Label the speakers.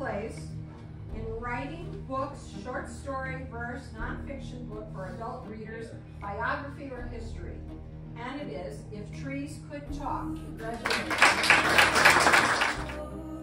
Speaker 1: place in writing books, short story, verse, nonfiction book for adult readers, biography or history. And it is If Trees Could Talk. Congratulations.